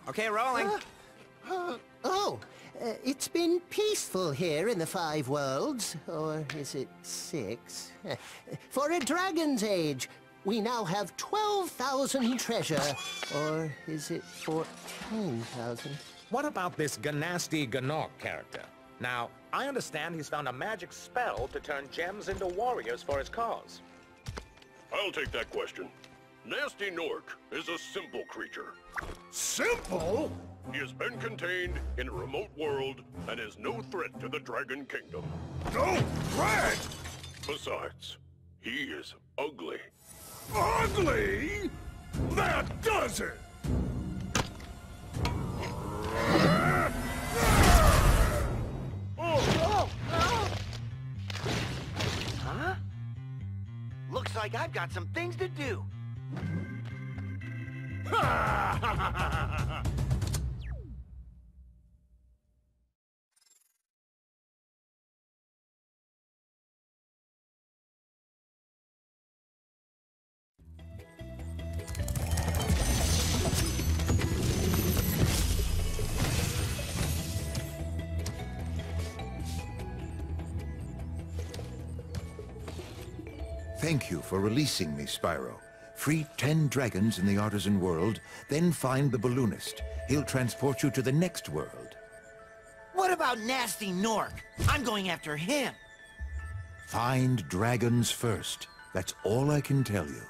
Okay, rolling. It's been peaceful here in the 5 worlds, or is it 6? For a dragon's age, we now have 12,000 treasure, or is it 14,000? What about this Ganasty Gnorc character? Now, I understand he's found a magic spell to turn gems into warriors for his cause. I'll take that question. Nasty Gnorc is a simple creature. Simple? He has been contained in a remote world and is no threat to the Dragon Kingdom. No threat? Besides, he is ugly. Ugly? That does it! Huh? Looks like I've got some things to do. Thank you for releasing me, Spyro. Free 10 dragons in the Artisan world, then find the balloonist. He'll transport you to the next world. What about Nasty Gnorc? I'm going after him. Find dragons first. That's all I can tell you.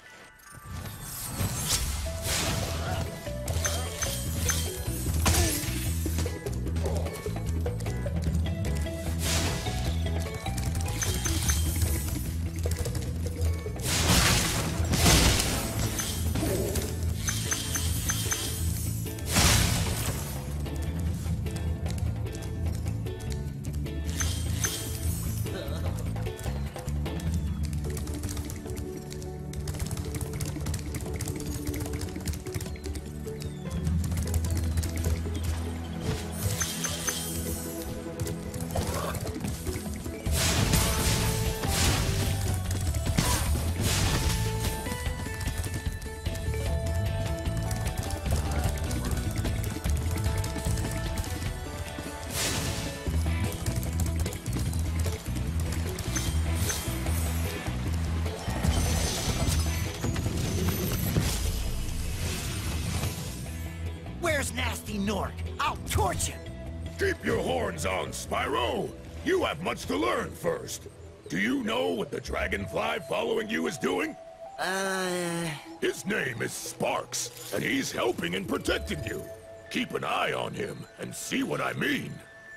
Where's Nasty Gnorc? I'll torch him! Keep your horns on, Spyro! You have much to learn first. Do you know what the dragonfly following you is doing? His name is Sparks, and he's helping and protecting you. Keep an eye on him, and see what I mean.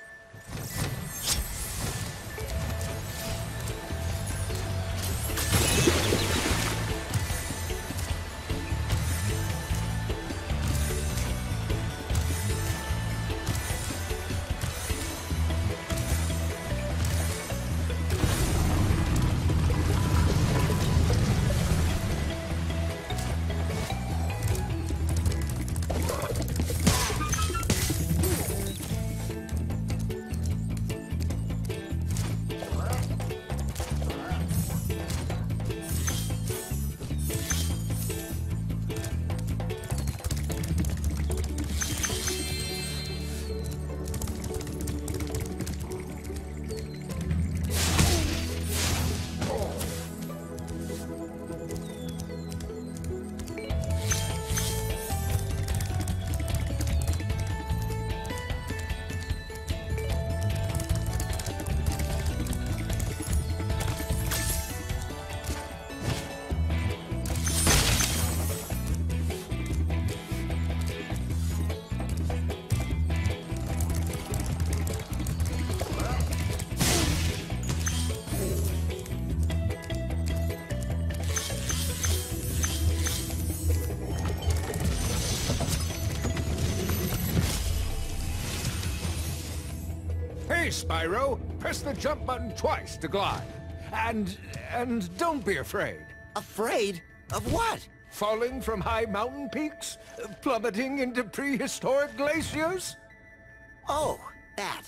Hey, Spyro! Press the jump button twice to glide. And don't be afraid. Afraid? Of what? Falling from high mountain peaks? Plummeting into prehistoric glaciers? Oh, that.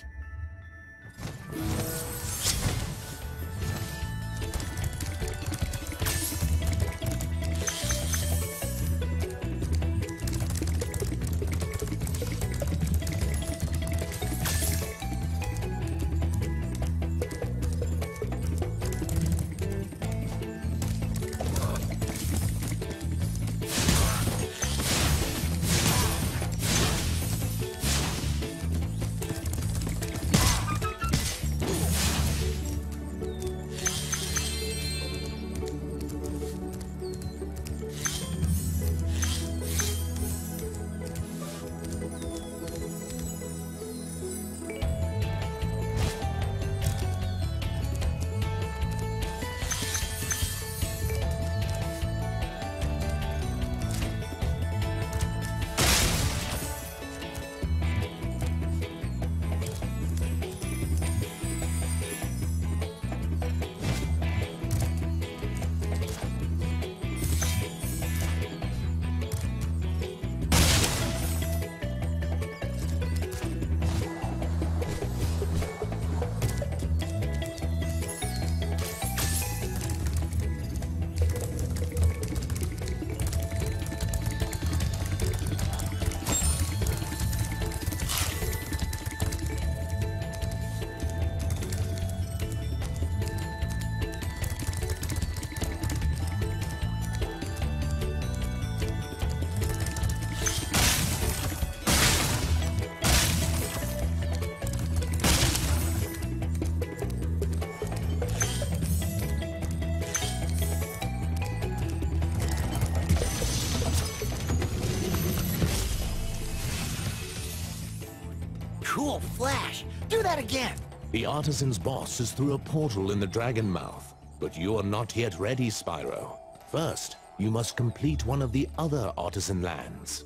flash! Do that again! The Artisans' boss is through a portal in the Dragon Mouth, but you are not yet ready, Spyro. First, you must complete one of the other Artisan lands.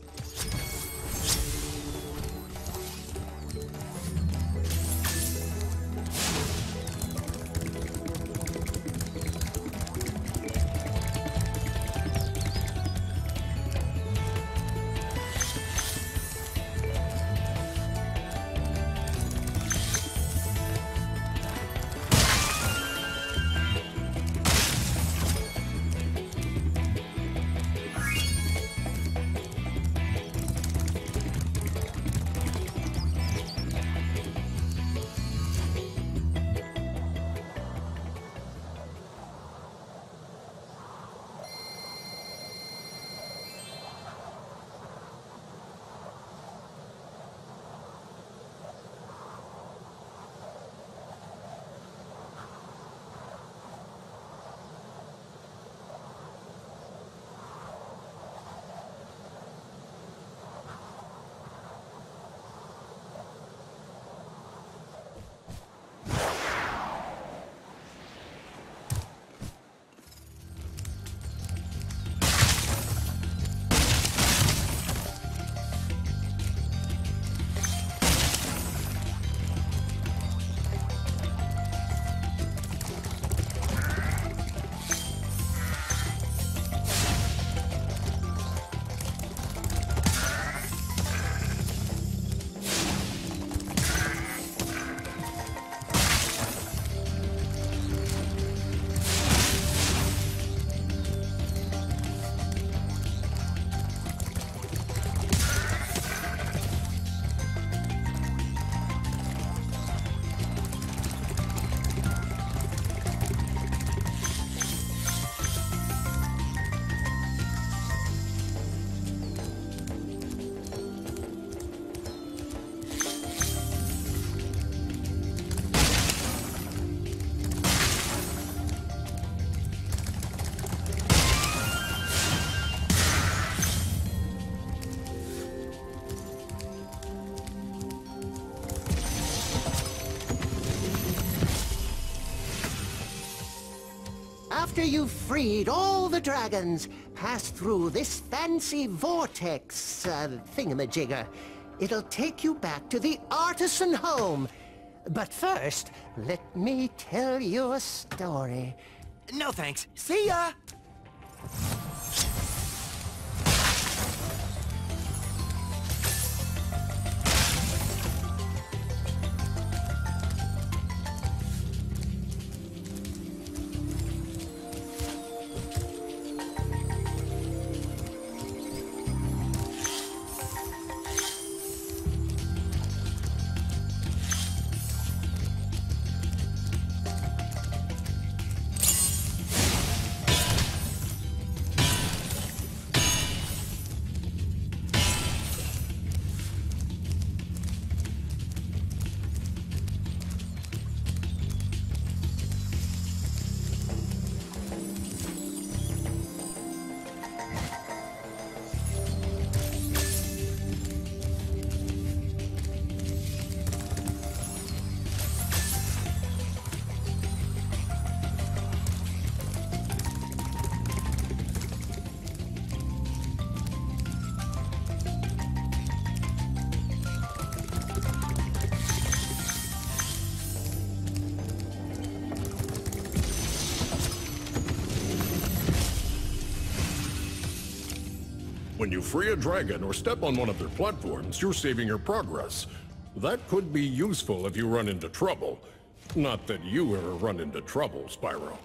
After you've freed all the dragons, pass through this fancy vortex thingamajigger. It'll take you back to the artisan home. But first, let me tell you a story. No thanks. See ya! When you free a dragon or step on one of their platforms, you're saving your progress. That could be useful if you run into trouble. Not that you ever run into trouble, Spyro.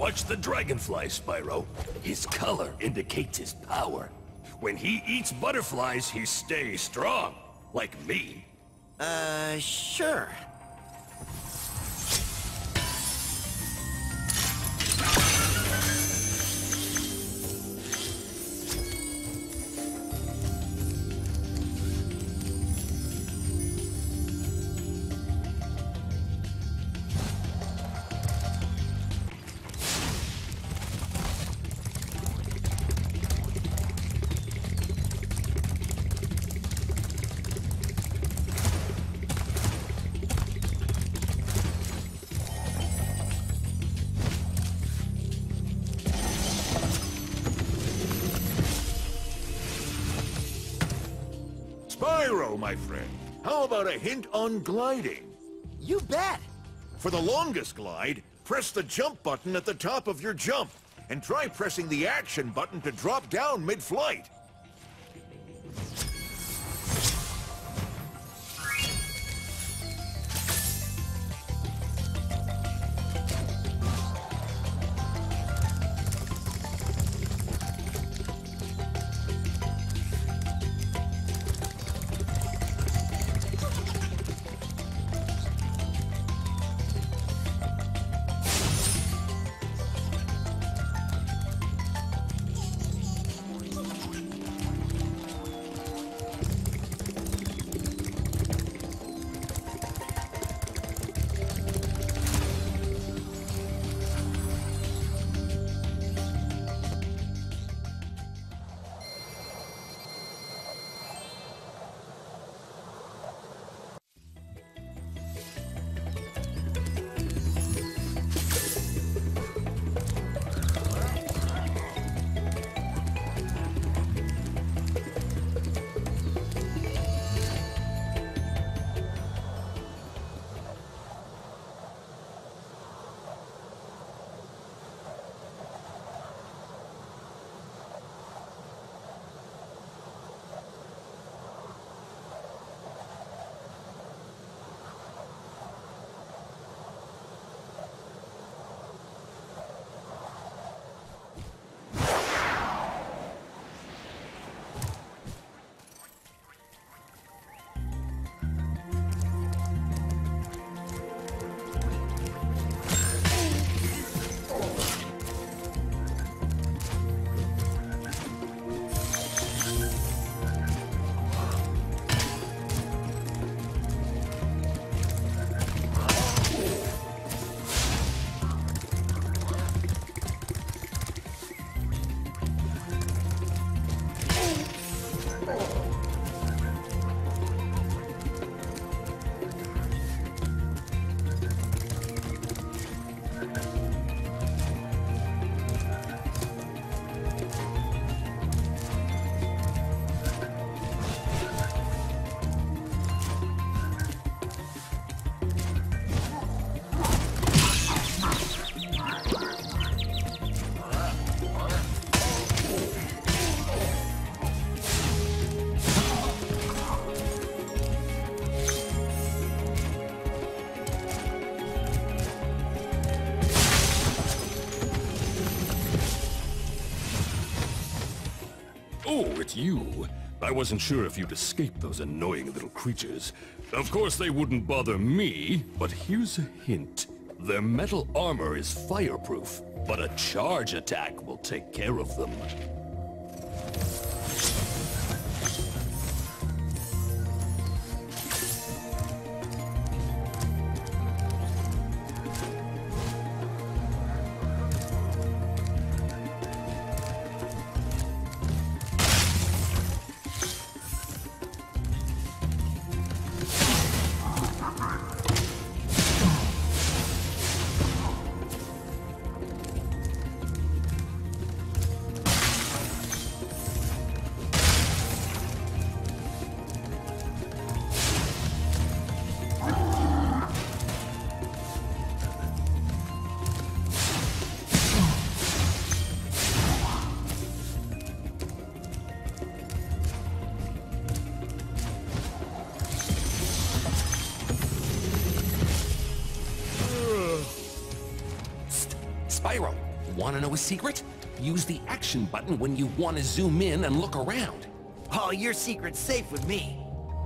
Watch the dragonfly, Spyro. His color indicates his power. When he eats butterflies, he stays strong. Like me. Sure. Spyro, my friend, how about a hint on gliding? You bet. For the longest glide, press the jump button at the top of your jump, and try pressing the action button to drop down mid-flight. Oh, it's you. I wasn't sure if you'd escape those annoying little creatures. Of course they wouldn't bother me, but here's a hint. Their metal armor is fireproof, but a charge attack will take care of them. Spyro, Want to know a secret? Use the action button when you want to zoom in and look around. Oh, your secret's safe with me.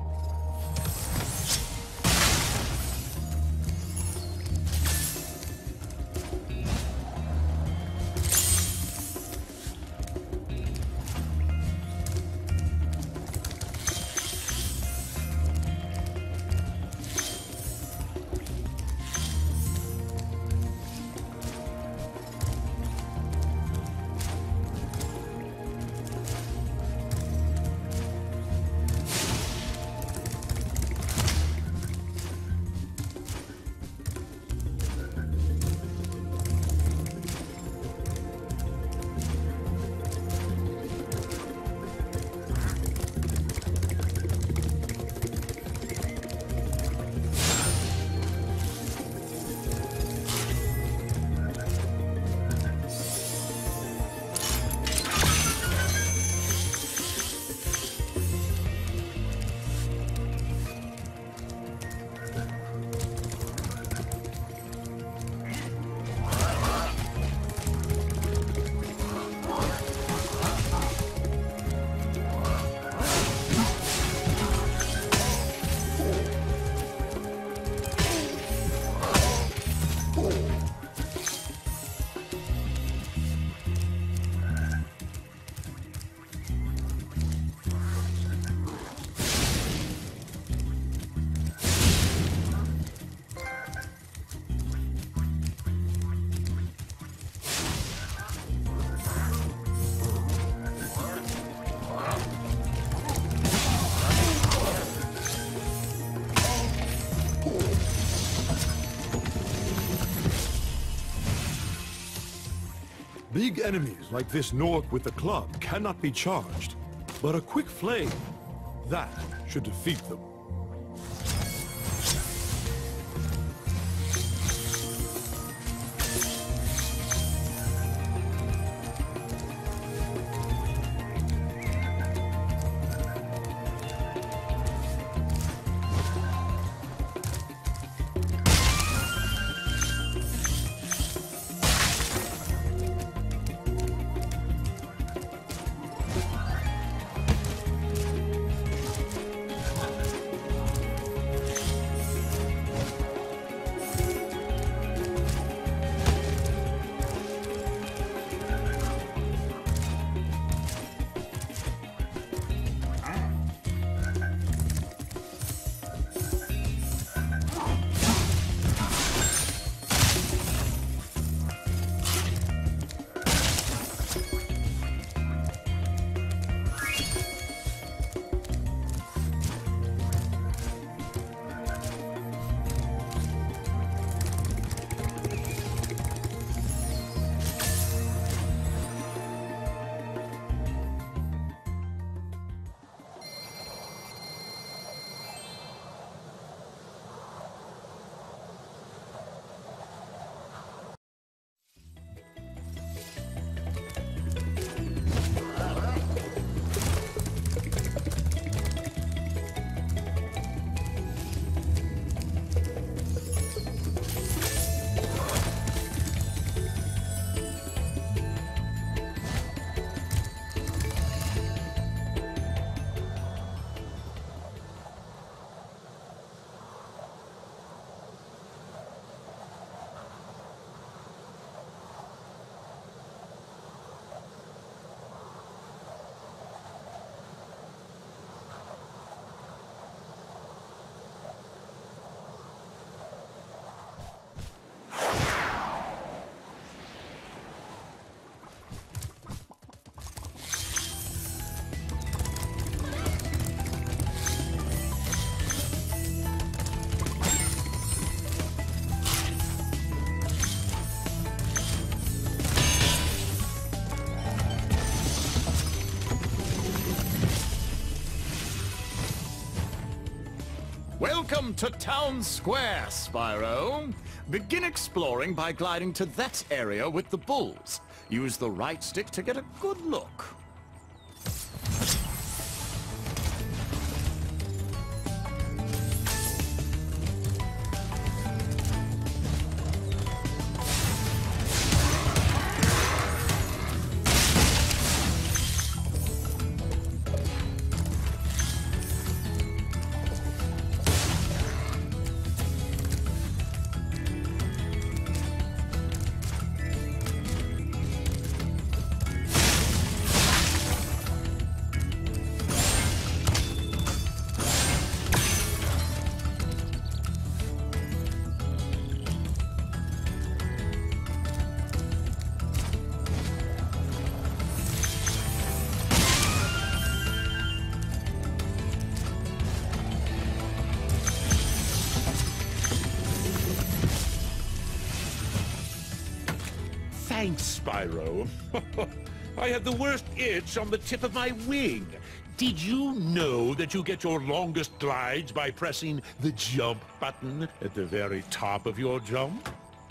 Big enemies like this Nork with the club cannot be charged, but a quick flame, that should defeat them. Welcome to Town Square, Spyro. Begin exploring by gliding to that area with the bulls. Use the right stick to get a good look. Thanks, Spyro. I had the worst itch on the tip of my wing. Did you know that you get your longest glides by pressing the jump button at the very top of your jump?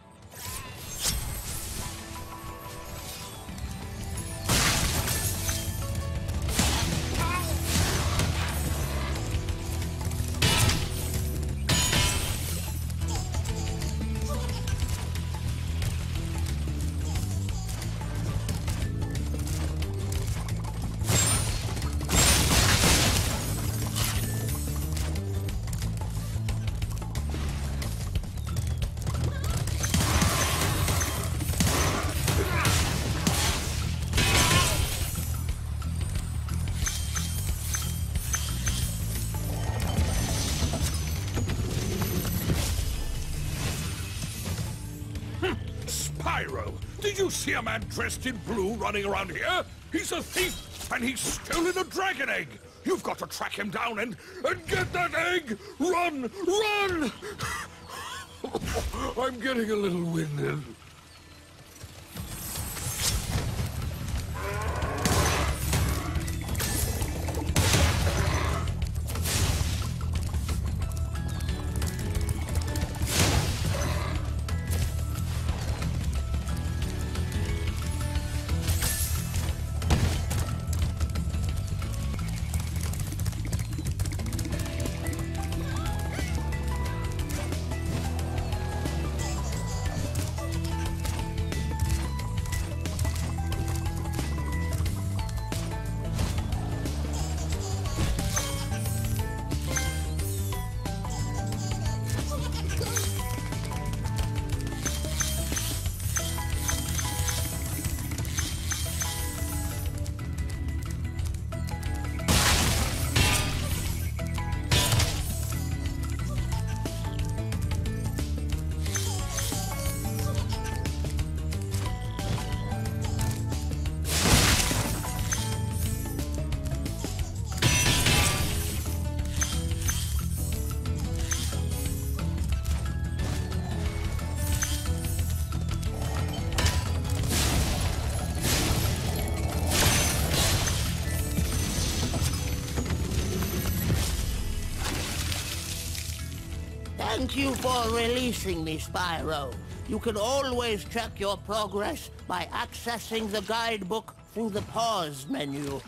Spyro, did you see a man dressed in blue running around here? He's a thief, and he's stolen a dragon egg! You've got to track him down and get that egg! Run! Run! I'm getting a little winded. Thank you for releasing me, Spyro. You can always check your progress by accessing the guidebook through the pause menu.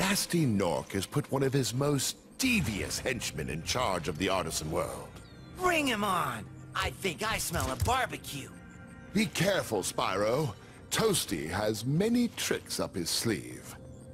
nasty Nork has put one of his most devious henchmen in charge of the artisan world. Bring him on! I think I smell a barbecue. Be careful, Spyro. Toasty has many tricks up his sleeve.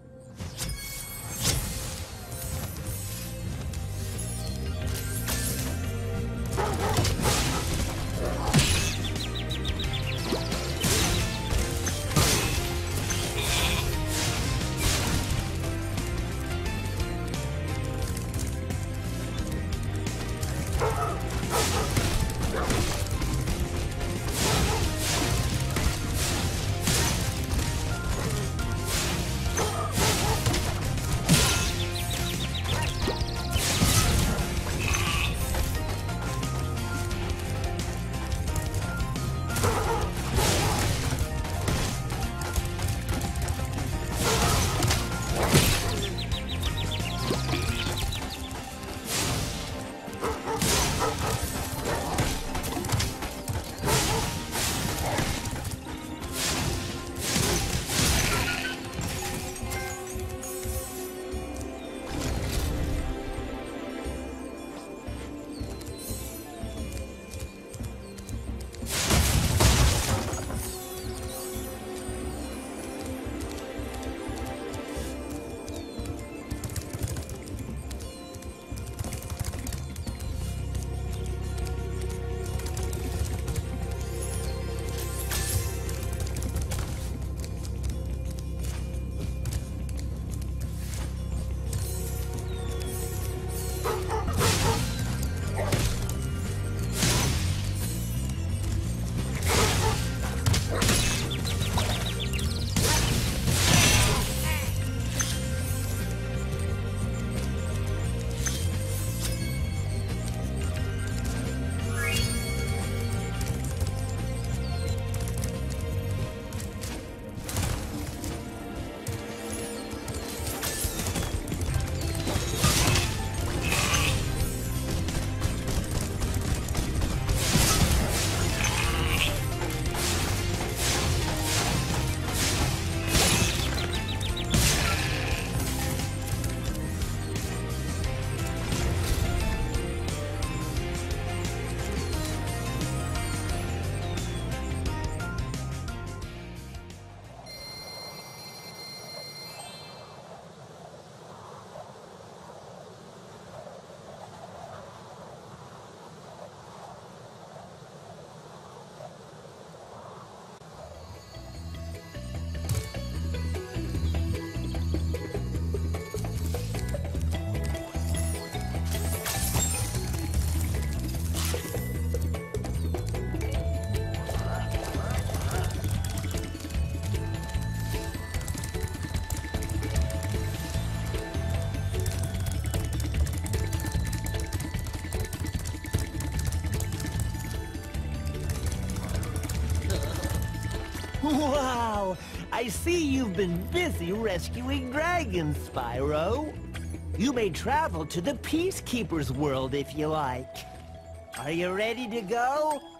Wow! I see you've been busy rescuing dragons, Spyro. You may travel to the Peacekeeper's world if you like. Are you ready to go?